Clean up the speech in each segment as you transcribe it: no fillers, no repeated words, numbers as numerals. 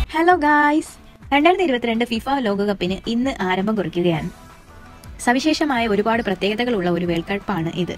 Hello guys, 2022 FIFA ലോകകപ്പിന് ഇന്ന് ആരംഭം കുറിക്കുകയാണ്. സവിശേഷമായ ഒരുപാട് പ്രത്യേകതകളുള്ള ഒരു വേൾഡ് കപ്പാണ് ഇത്.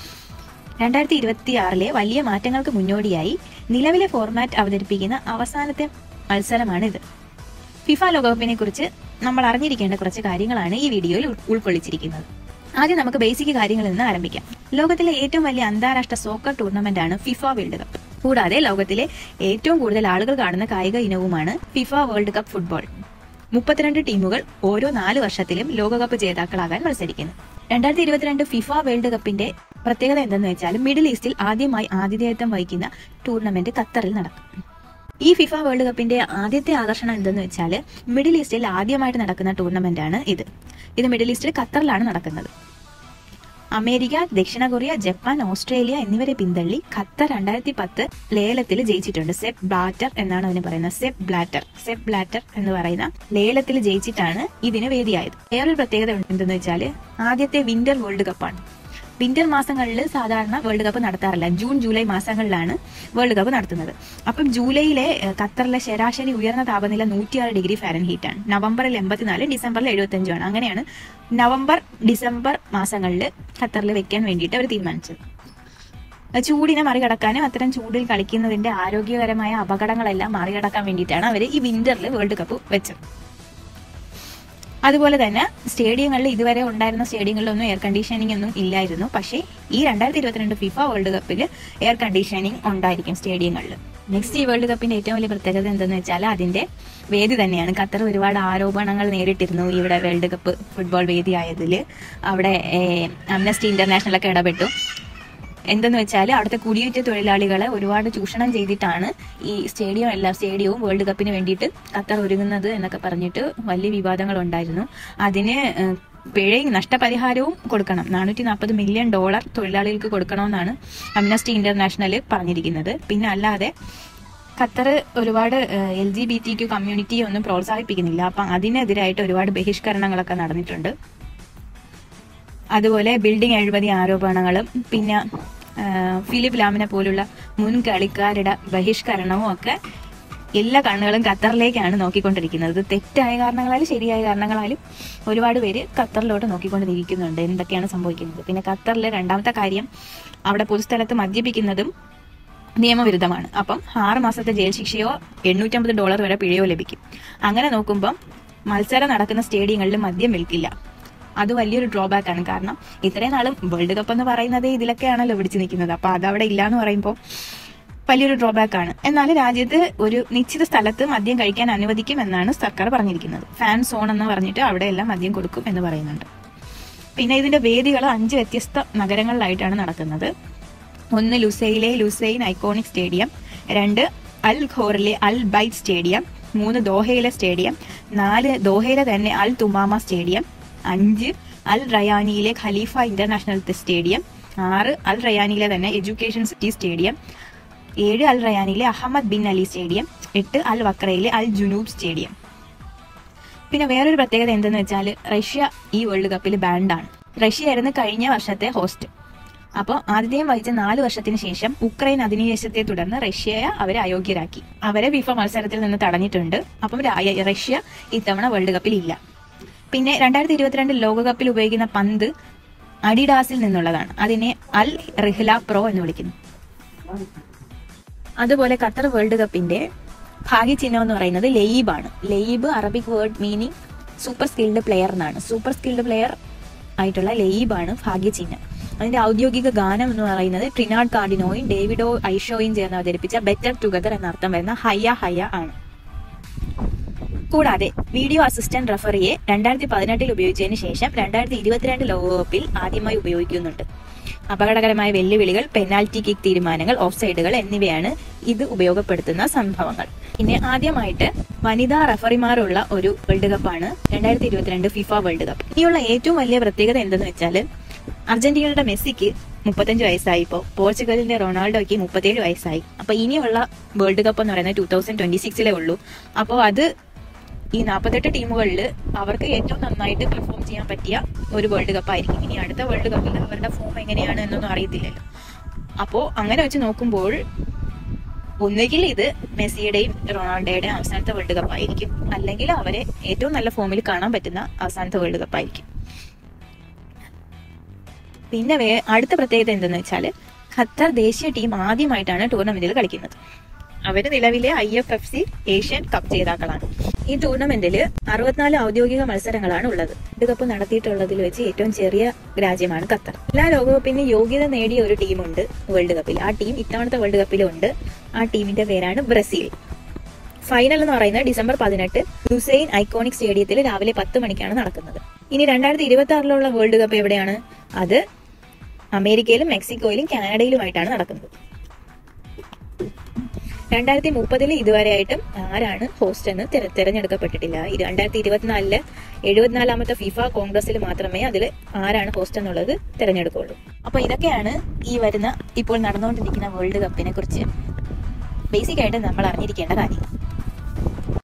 2026 വലിയ മാറ്റങ്ങൾക്ക് മുന്നോടിയായി നിലവിലെ ഫോർമാറ്റ് അവതരിപ്പിക്കുന്ന അവസാനത്തെ മത്സരമാണിത്. ഫിഫ ലോകകപ്പിനെ കുറിച്ച് നമ്മൾ അറിഞ്ഞിരിക്കേണ്ട കുറച്ച് കാര്യങ്ങളാണ് ഈ വീഡിയോയിൽ ഉൾക്കൊള്ളിച്ചിരിക്കുന്നത്. ആദ്യം നമുക്ക് ബേസിക് കാര്യങ്ങളിൽ നിന്ന് ആരംഭിക്കാം. ലോകത്തിലെ ഏറ്റവും വലിയ അന്താരാഷ്ട്ര സോക്കർ ടൂർണമെന്റാണ് ഫിഫ വേൾഡ് കപ്പ്. കൂടാതെ ലോകത്തിലെ ഏറ്റവും കൂടുതൽ ആളുകൾ കാണുന്ന കായിക ഇനവുമാണ് ഫിഫ വേൾഡ് കപ്പ് ഫുട്ബോൾ. 32 ടീമുകൾ ഓരോ 4 വർഷത്തിലും ലോകകപ്പ് ജേതാക്കളാകാൻ മത്സരിക്കുന്നു. 2022 ഫിഫ വേൾഡ് കപ്പിന്റെ പ്രത്യേകത എന്തെന്ന് വെച്ചാൽ മിഡിൽ ഈസ്റ്റിൽ ആദ്യമായി ആതിഥേയത്വം വഹിക്കുന്ന ടൂർണമെന്റ് ഖത്തറിൽ നടക്കും. ഈ ഫിഫ വേൾഡ് കപ്പിന്റെ ആദ്യത്തെ ആകർഷണം എന്തെന്ന് വെച്ചാൽ മിഡിൽ ഈസ്റ്റിൽ ആദ്യമായിട്ട് നടക്കുന്ന ടൂർണമെന്റ് ആണ് ഇത്. മിഡിൽ ഈസ്റ്റിൽ ഖത്തറിലാണ് നടക്കുന്നത്. അമേരിക്ക, ദക്ഷിണ കൊറിയ, ജപ്പാൻ, ഓസ്ട്രേലിയ എന്നിവരെ പിന്തള്ളി ഖത്തർ 2010 ലേലത്തിൽ ജയിച്ചിട്ടുണ്ട്. സെപ്പ് ബ്ലാറ്റർ എന്നാണ് അതിന് പറയുന്നത്. സെപ്പ് ബ്ലാറ്റർ എന്ന് പറയുന്ന ലേലത്തിൽ ജയിച്ചിട്ടാണ് ഇതിന് വേദിയായത്. വേറൊരു പ്രത്യേകത എന്തെന്ന് വെച്ചാൽ ആദ്യത്തെ വിന്റർ വേൾഡ് കപ്പാണ്. വിന്റർ മാസങ്ങളിൽ സാധാരണ വേൾഡ് കപ്പ് നടത്താറില്ല. ജൂൺ ജൂലൈ മാസങ്ങളിലാണ് വേൾഡ് കപ്പ് നടത്തുന്നത്. അപ്പം ജൂലൈയിലെ ഖത്തറിലെ ശരാശരി ഉയർന്ന താപനില 106 ഡിഗ്രി ഫാരൻഹീറ്റ് ആണ്. നവംബറിൽ 84, ഡിസംബറിൽ 75 ആണ്. അങ്ങനെയാണ് നവംബർ ഡിസംബർ മാസങ്ങളിൽ ഖത്തറിൽ വെക്കാൻ വേണ്ടിയിട്ട് അവർ തീരുമാനിച്ചത്. ചൂടിനെ മറികടക്കാനും അത്തരം ചൂടിൽ കളിക്കുന്നതിന്റെ ആരോഗ്യകരമായ അപകടങ്ങളെല്ലാം മറികടക്കാൻ വേണ്ടിയിട്ടാണ് അവർ ഈ വിന്ററിൽ വേൾഡ് കപ്പ് വെച്ചത്. അതുപോലെ തന്നെ സ്റ്റേഡിയങ്ങളിൽ ഇതുവരെ ഉണ്ടായിരുന്ന സ്റ്റേഡിയങ്ങളിലൊന്നും എയർ കണ്ടീഷനിങ് ഒന്നും ഇല്ലായിരുന്നു. പക്ഷേ ഈ 2022 ഫിഫ വേൾഡ് കപ്പിൽ എയർ കണ്ടീഷനിങ് ഉണ്ടായിരിക്കും സ്റ്റേഡിയങ്ങളിൽ. നെക്സ്റ്റ് ഈ വേൾഡ് കപ്പിന്റെ ഏറ്റവും വലിയ പ്രത്യേകത എന്തെന്ന് വെച്ചാൽ അതിന്റെ വേദി തന്നെയാണ്. ഖത്തർ ഒരുപാട് ആരോപണങ്ങൾ നേരിട്ടിരുന്നു ഇവിടെ വേൾഡ് കപ്പ് ഫുട്ബോൾ വേദിയായതിൽ. അവിടെ അംനസ്റ്റി ഇന്റർനാഷണൽ ഒക്കെ ഇടപെട്ടു. എന്തെന്ന് വെച്ചാൽ അവിടുത്തെ കുടിയേറ്റ തൊഴിലാളികളെ ഒരുപാട് ചൂഷണം ചെയ്തിട്ടാണ് ഈ സ്റ്റേഡിയവും വേൾഡ് കപ്പിന് വേണ്ടിയിട്ട് ഖത്തർ ഒരുങ്ങുന്നത് എന്നൊക്കെ പറഞ്ഞിട്ട് വലിയ വിവാദങ്ങൾ ഉണ്ടായിരുന്നു. അതിന് പിഴയും നഷ്ടപരിഹാരവും കൊടുക്കണം. $440 മില്യൺ തൊഴിലാളികൾക്ക് കൊടുക്കണമെന്നാണ് അംനസ്റ്റി ഇന്റർനാഷണൽ പറഞ്ഞിരിക്കുന്നത്. പിന്നെ അല്ലാതെ ഖത്തർ ഒരുപാട് LGBTQ കമ്മ്യൂണിറ്റിയെ ഒന്നും പ്രോത്സാഹിപ്പിക്കുന്നില്ല. അപ്പം അതിനെതിരായിട്ട് ഒരുപാട് ബഹിഷ്കരണങ്ങളൊക്കെ നടന്നിട്ടുണ്ട്. അതുപോലെ ബിൽഡിംഗ് അഴിമതി ആരോപണങ്ങളും പിന്നെ ഫിലിപ്പ് ലാമിനെ പോലുള്ള മുൻ കളിക്കാരുടെ ബഹിഷ്കരണവും ഒക്കെ എല്ലാ കണ്ണുകളും ഖത്തറിലേക്കാണ് നോക്കിക്കൊണ്ടിരിക്കുന്നത്. തെറ്റായ കാരണങ്ങളാലും ശരിയായ കാരണങ്ങളാലും ഒരുപാട് പേര് ഖത്തറിലോട്ട് നോക്കിക്കൊണ്ടിരിക്കുന്നുണ്ട് എന്തൊക്കെയാണ് സംഭവിക്കുന്നത്. പിന്നെ ഖത്തറിലെ രണ്ടാമത്തെ കാര്യം, അവിടെ പൊതുസ്ഥലത്ത് മദ്യപിക്കുന്നതും നിയമവിരുദ്ധമാണ്. അപ്പം 6 മാസത്തെ ജയിൽ ശിക്ഷയോ $850 വരെ പിഴയോ ലഭിക്കും. അങ്ങനെ നോക്കുമ്പം മത്സരം നടക്കുന്ന സ്റ്റേഡിയങ്ങളിൽ മദ്യം വിൽക്കില്ല. അത് വലിയൊരു ഡ്രോബാക്ക് ആണ്. കാരണം ഇത്രയും നാളും വേൾഡ് കപ്പ് എന്ന് പറയുന്നത് ഇതിലൊക്കെയാണല്ലോ പിടിച്ചു നിൽക്കുന്നത്. അപ്പൊ അതവിടെ ഇല്ല എന്ന് പറയുമ്പോൾ വലിയൊരു ഡ്രോബാക്ക് ആണ്. എന്നാൽ രാജ്യത്ത് ഒരു നിശ്ചിത സ്ഥലത്ത് മദ്യം കഴിക്കാൻ അനുവദിക്കും എന്നാണ് സർക്കാർ പറഞ്ഞിരിക്കുന്നത്. ഫാൻ സോൺ എന്ന് പറഞ്ഞിട്ട് അവിടെയെല്ലാം മദ്യം കൊടുക്കും എന്ന് പറയുന്നുണ്ട്. പിന്നെ ഇതിന്റെ വേദികൾ 5 വ്യത്യസ്ത നഗരങ്ങളിലായിട്ടാണ് നടക്കുന്നത്. 1 ലുസൈലെ ലുസൈൻ ഐക്കോണിക് സ്റ്റേഡിയം, 2 അൽ ഖോറിലെ അൽ ബൈത്ത് സ്റ്റേഡിയം, 3 ദോഹയിലെ സ്റ്റേഡിയം, 4 ദോഹയിലെ തന്നെ അൽ തുമാമ സ്റ്റേഡിയം, 5 അൽ റയാനിയിലെ ഖലീഫ ഇന്റർനാഷണൽ സ്റ്റേഡിയം, 6 അൽ റയാനിയിലെ തന്നെ എഡ്യൂക്കേഷൻ സിറ്റി സ്റ്റേഡിയം, 7 അൽ റയാനിയിലെ Ahmad bin Ali Stadium, 8 Al വക്രയിലെ അൽ ജുനൂബ് സ്റ്റേഡിയം. പിന്നെ വേറൊരു പ്രത്യേകത എന്തെന്ന് വെച്ചാൽ റഷ്യ ഈ വേൾഡ് കപ്പിൽ ബാൻഡാണ്. റഷ്യ ആയിരുന്നു കഴിഞ്ഞ വർഷത്തെ ഹോസ്റ്റ്. അപ്പോൾ ആതിഥേയം വഹിച്ച 4 വർഷത്തിന് ശേഷം ഉക്രൈൻ അധിനിവേശത്തെ തുടർന്ന് റഷ്യയെ അവരെ അയോഗ്യരാക്കി. അവരെ ഫിഫ മത്സരത്തിൽ നിന്ന് തടഞ്ഞിട്ടുണ്ട്. അപ്പം റഷ്യ ഇത്തവണ വേൾഡ് കപ്പിൽ ഇല്ല. പിന്നെ 2022 ലോകകപ്പിൽ ഉപയോഗിക്കുന്ന പന്ത് അഡിഡാസിൽ നിന്നുള്ളതാണ്. അതിനെ അൽ റിഹ്ല പ്രോ എന്ന് വിളിക്കുന്നു. അതുപോലെ ഖത്തർ വേൾഡ് കപ്പിന്റെ ഭാഗ്യചിഹ്നം എന്ന് പറയുന്നത് ലയീബാണ്. Laeeb Arabic word meaning super skilled player എന്നാണ്. സൂപ്പർ സ്കിൽഡ് പ്ലെയർ ആയിട്ടുള്ള ലയീബാണ് ഭാഗ്യചിഹ്നം. അതിന്റെ ഔദ്യോഗിക ഗാനം എന്ന് പറയുന്നത് ട്രിനാഡ് കാർഡിനോയും ഡേവിഡോ ഐഷോയും ചേർന്ന് അവതരിപ്പിച്ച ബെറ്റർ ടുഗദർ എന്നർത്ഥം വരുന്ന ഹയ്യ ഹയ്യ ആണ്. കൂടാതെ വീഡിയോ അസിസ്റ്റന്റ് റഫറിയെ 2018 ഉപയോഗിച്ചതിന് ശേഷം 2022 ലോകകപ്പിൽ ആദ്യമായി ഉപയോഗിക്കുന്നുണ്ട്. അപകടകരമായ വെല്ലുവിളികൾ, പെനാൽറ്റി കിക്ക് തീരുമാനങ്ങൾ, ഓഫ് സൈഡുകൾ എന്നിവയാണ് ഇത് ഉപയോഗപ്പെടുത്തുന്ന സംഭവങ്ങൾ. പിന്നെ ആദ്യമായിട്ട് വനിതാ റഫറിമാരുള്ള ഒരു വേൾഡ് കപ്പാണ് 2022 ഫിഫ വേൾഡ് കപ്പ്. ഇനിയുള്ള ഏറ്റവും വലിയ പ്രത്യേകത എന്തെന്ന് വെച്ചാൽ അർജന്റീനയുടെ മെസ്സിക്ക് 35 വയസ്സായി. ഇപ്പോൾ പോർച്ചുഗലിന്റെ റൊണാൾഡോയ്ക്ക് 37 വയസ്സായി. അപ്പൊ ഇനിയുള്ള വേൾഡ് കപ്പ് എന്ന് പറയുന്നത് 2026 ഉള്ളൂ. അപ്പോൾ അത് ഈ 48 ടീമുകളിൽ അവർക്ക് ഏറ്റവും നന്നായിട്ട് പെർഫോം ചെയ്യാൻ പറ്റിയ ഒരു വേൾഡ് കപ്പ് ആയിരിക്കും. ഇനി അടുത്ത വേൾഡ് കപ്പിൽ അവരുടെ ഫോം എങ്ങനെയാണ് എന്നൊന്നും അറിയത്തില്ലല്ലോ. അപ്പോൾ അങ്ങനെ വെച്ച് നോക്കുമ്പോൾ ഒന്നുകിൽ ഇത് മെസ്സിയുടെയും റൊണാൾഡോയുടെയും അവസാനത്തെ വേൾഡ് കപ്പ് ആയിരിക്കും, അല്ലെങ്കിൽ അവരെ ഏറ്റവും നല്ല ഫോമിൽ കാണാൻ പറ്റുന്ന അവസാനത്തെ വേൾഡ് കപ്പ് ആയിരിക്കും. പിന്നെ അടുത്ത പ്രത്യേകത എന്തെന്ന് വെച്ചാൽ ഖത്തർ ദേശീയ ടീം ആദ്യമായിട്ടാണ് ടൂർണമെന്റിൽ കളിക്കുന്നത്. അവര് നിലവിലെ IFFC ഏഷ്യൻ കപ്പ് ജേതാക്കളാണ്. ഈ ടൂർണമെന്റിൽ 64 ഔദ്യോഗിക മത്സരങ്ങളാണ് ഉള്ളത്. വേൾഡ് കപ്പ് നടത്തിയിട്ടുള്ളതിൽ വെച്ച് ഏറ്റവും ചെറിയ രാജ്യമാണ് ഖത്തർ. എല്ലാ ലോകകപ്പിന് യോഗ്യത നേടിയ ഒരു ടീമുണ്ട് വേൾഡ് കപ്പിൽ. ആ ടീം ഇത്തവണത്തെ വേൾഡ് കപ്പിലും ഉണ്ട്. ആ ടീമിന്റെ പേരാണ് ബ്രസീൽ. ഫൈനൽ എന്ന് പറയുന്നത് ഡിസംബർ 18 ഹുസൈൻ ഐക്കോണിക് സ്റ്റേഡിയത്തിൽ രാവിലെ 10 മണിക്കാണ് നടക്കുന്നത്. ഇനി 2026 വേൾഡ് കപ്പ് എവിടെയാണ്? അത് അമേരിക്കയിലും മെക്സിക്കോയിലും കാനഡയിലുമായിട്ടാണ് നടക്കുന്നത്. 2030 ഇതുവരെയായിട്ടും ആരാണ് ഹോസ്റ്റ് എന്ന് തിരഞ്ഞെടുക്കപ്പെട്ടിട്ടില്ല. 2024 74ാമത്തെ ഫിഫ കോൺഗ്രസിൽ മാത്രമേ അതിൽ ആരാണ് ഹോസ്റ്റ് എന്നുള്ളത് തിരഞ്ഞെടുക്കുള്ളൂ. അപ്പൊ ഇതൊക്കെയാണ് ഇപ്പോൾ നടന്നുകൊണ്ടിരിക്കുന്ന വേൾഡ് കപ്പിനെ കുറിച്ച് ബേസിക് ആയിട്ട് നമ്മൾ അറിഞ്ഞിരിക്കേണ്ട കാര്യം.